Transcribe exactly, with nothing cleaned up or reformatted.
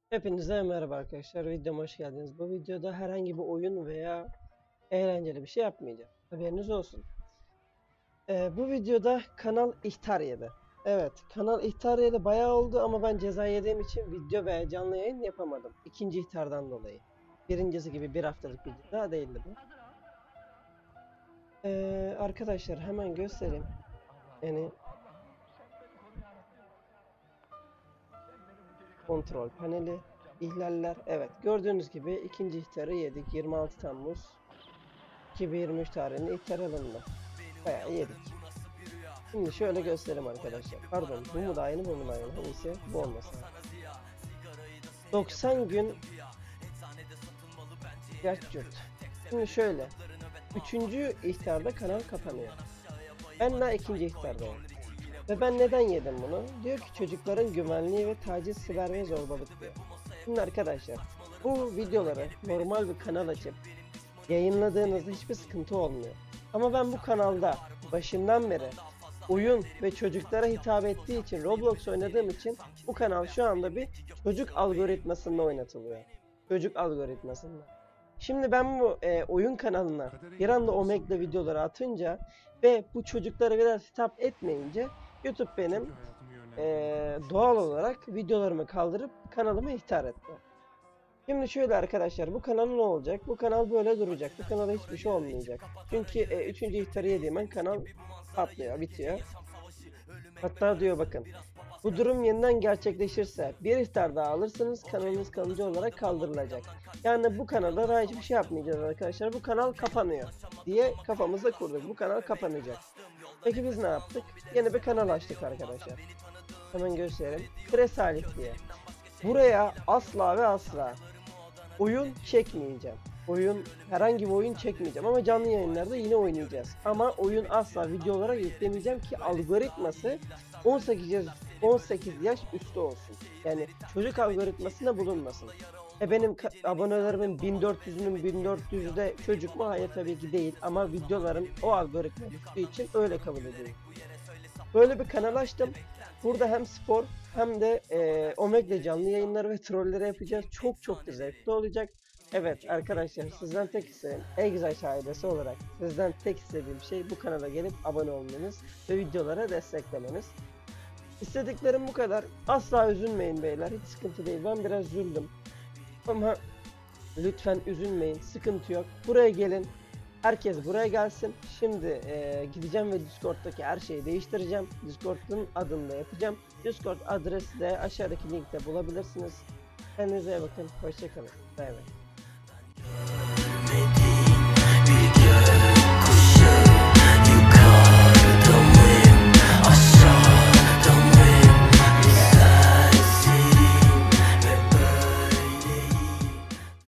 Hepinize merhaba arkadaşlar. Videoma hoş geldiniz. Bu videoda herhangi bir oyun veya eğlenceli bir şey yapmayacağım. Haberiniz olsun. Ee, bu videoda kanal ihtar yedi. Evet, kanal ihtar yedi bayağı oldu ama ben ceza yediğim için video veya canlı yayın yapamadım. İkinci ihtardan dolayı. Birincisi gibi bir haftalık bir ceza değildi bu. Ee, arkadaşlar hemen göstereyim. Yani kontrol paneli, ihlaller. Evet, gördüğünüz gibi ikinci ihtarı yedik. yirmi altı Temmuz iki bin yirmi üç tarihinde ihtar alındı. Bayağı yedik. Şimdi şöyle göstereyim arkadaşlar. Pardon, bu mu daha yeni, bu mu daha yeni? Hangisi? Bu olmasın. doksan gün yaş yurt. Şimdi şöyle. Üçüncü ihtarda kanal kapanıyor. Ben daha ikinci ihtardayım. Ve ben neden yedim bunu? Diyor ki çocukların güvenliği ve taciz, siber ve zorbalık diyor. Şimdi arkadaşlar, bu videoları normal bir kanal açıp yayınladığınızda hiçbir sıkıntı olmuyor. Ama ben bu kanalda başından beri oyun ve çocuklara hitap ettiği için, Roblox oynadığım için bu kanal şu anda bir çocuk algoritmasında oynatılıyor. Çocuk algoritmasında. Şimdi ben bu e, oyun kanalına bir anda Omegle videoları atınca ve bu çocuklara biraz hitap etmeyince YouTube benim e, doğal olarak videolarımı kaldırıp kanalımı ihtar etti. Şimdi şöyle arkadaşlar, bu kanal ne olacak? Bu kanal böyle duracak. Bu kanala hiçbir şey olmayacak. Çünkü e, üçüncü ihtarı yediğim an kanal patlıyor, bitiyor. Hatta diyor bakın, bu durum yeniden gerçekleşirse bir ihtar daha alırsınız, kanalınız kalıcı olarak kaldırılacak. Yani bu kanalda daha hiçbir şey yapmayacağız arkadaşlar. Bu kanal kapanıyor diye kafamızda kurduk. Bu kanal kapanacak. Peki biz ne yaptık? Yeni bir kanal açtık arkadaşlar. Hemen göstereyim. Kre Salih diye. Buraya asla ve asla oyun çekmeyeceğim. Oyun, herhangi bir oyun çekmeyeceğim ama canlı yayınlarda yine oynayacağız. Ama oyun asla video olarak yüklemeyeceğim ki algoritması on sekiz yaş, on sekiz yaş üstü olsun. Yani çocuk algoritmasında bulunmasın. E benim abonelerimin bin dört yüzünün bin dört yüzü de çocuk mu? Hayır, tabii ki değil, ama videolarım o algoritma düştüğü için öyle kabul ediyorum. Böyle bir kanal açtım. Burada hem spor hem de e, Omegle canlı yayınları ve trolleri yapacağız. Çok çok da zevkli olacak. Evet arkadaşlar, sizden tek isteğim, Egzaş ailesi olarak sizden tek istediğim şey bu kanala gelip abone olmanız ve videolara desteklemeniz. İstediklerim bu kadar. Asla üzülmeyin beyler, hiç sıkıntı değil. Ben biraz üzüldüm ama lütfen üzülmeyin, sıkıntı yok. Buraya gelin. Herkes buraya gelsin. Şimdi e, gideceğim ve Discord'daki her şeyi değiştireceğim. Discord'un adını da yapacağım. Discord adresi de aşağıdaki linkte bulabilirsiniz. Kendinize iyi bakın. Hoşçakalın. Bay bay.